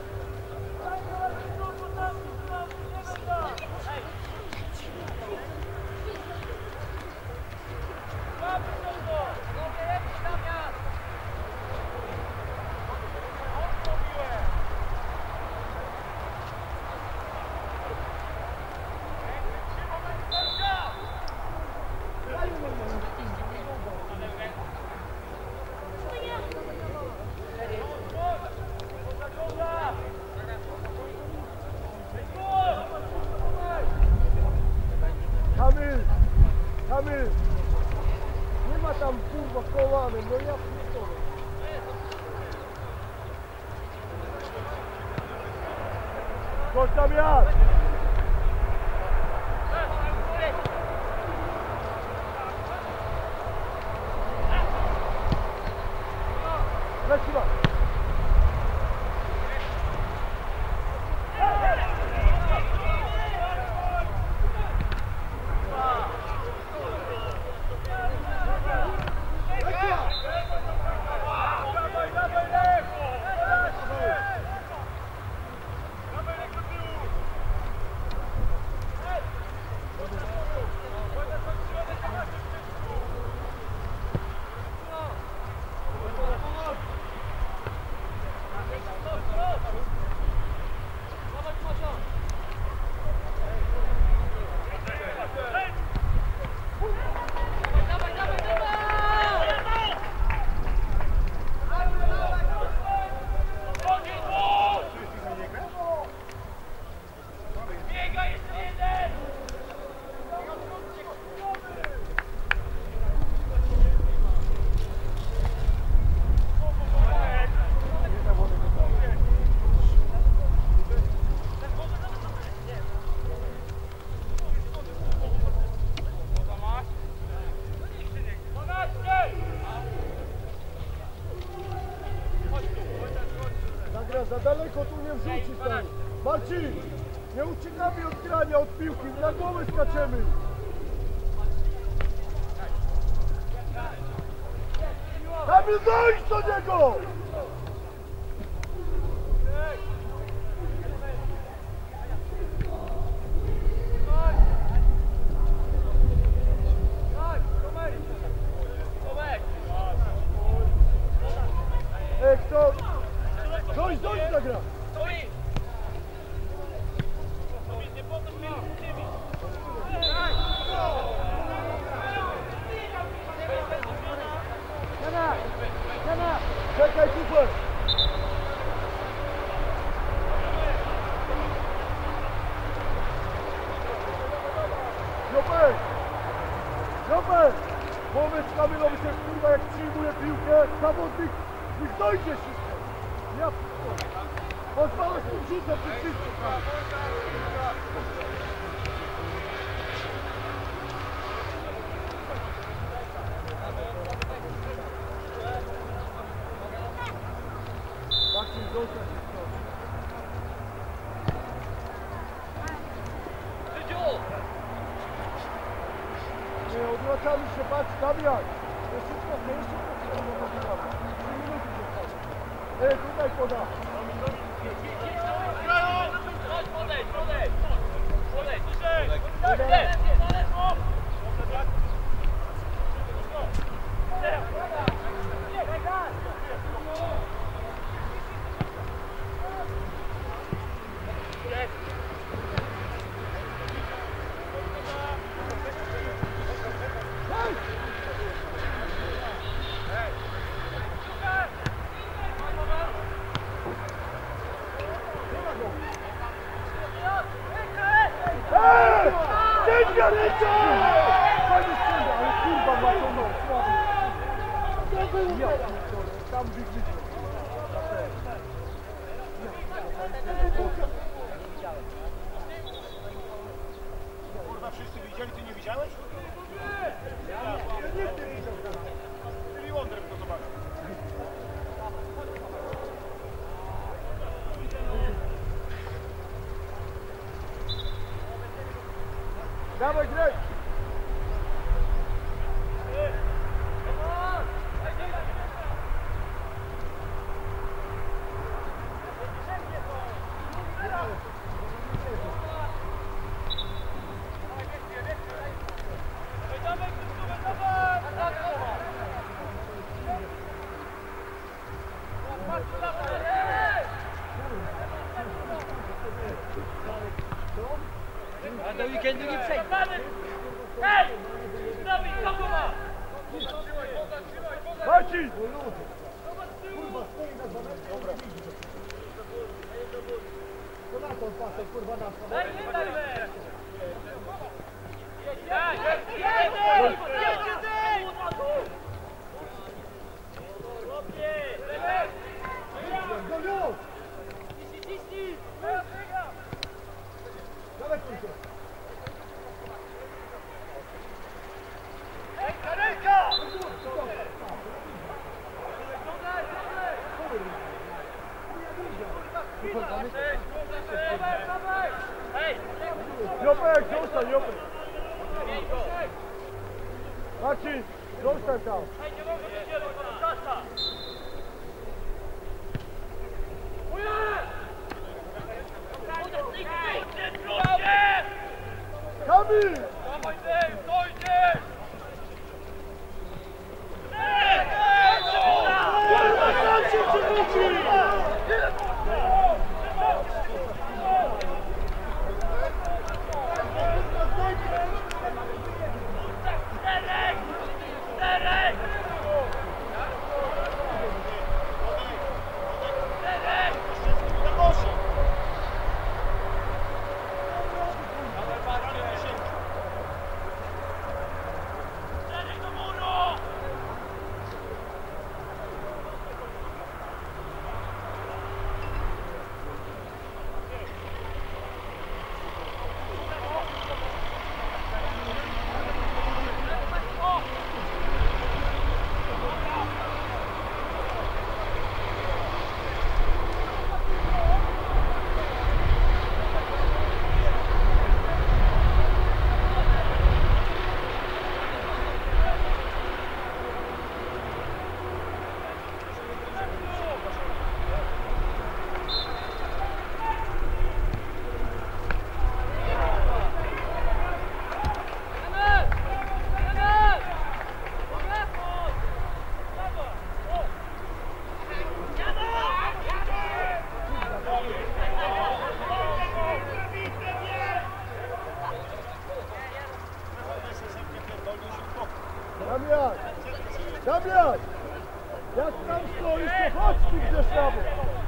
Kamil! Nie ma tam kurwa kołanem, no ja pierdolę. Chodź tam ja! Leci ma! Za daleko tu nie wrzucisz tam. Marcin, nie uciekamy od grania, od piłki, na głowę skaczemy. Kamil, dojdź do niego! Kto? Dojdź, zagra! Czekaj, super! Jopek! Powiedz Kamilowi, że kurwa jak przyjmuje piłkę, zawodnik niech dojdzie wszystko! Ja p***o! Pozwałeś tu rzucę przy wszystko! Odwracamy się, patrz, Damian. Jeszcze trochę, jeszcze trochę. 3 minuty zostały. Tutaj poda. Podejdź, podejdź! Podejdź! Ciężka ręce! Fajnie strzela, ale kurwa ma to noc, słaby. Ja pierdolę, tam wygryzie. Kurwa, wszyscy widzieli, ty nie widziałeś? Nie widział. Czyli Wonder to zobaczył. Dawaj, graj! A do weekendu nie przejdzie. Hej! Zrobić, kogo ma? Maciej! Kurwa, stoi na 2 metry. Dobra. To na to pasek, kurwa, na to. Daj, nie daj! Gonią! Dawaj, kurczę. Jopek, zostań, Jopek. Marcin, zostań tam. Kamil! Tam się przewróci! Damian! Damian! Jak tam stoisz, to chodź tu gdzieś na bok.